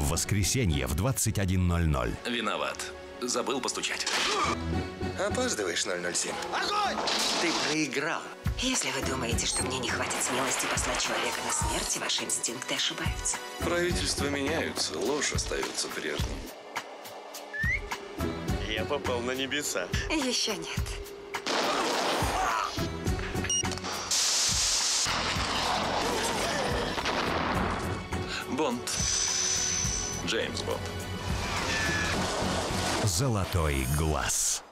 В воскресенье в 21:00. Виноват. Забыл постучать. Опаздываешь, 007. Огонь! Ты проиграл. Если вы думаете, что мне не хватит смелости послать человека на смерть, ваши инстинкты ошибаются. Правительства меняются, ложь остается прежней. Я попал на небеса. Еще нет. Бонд. Джеймс Бонд. «Золотой глаз».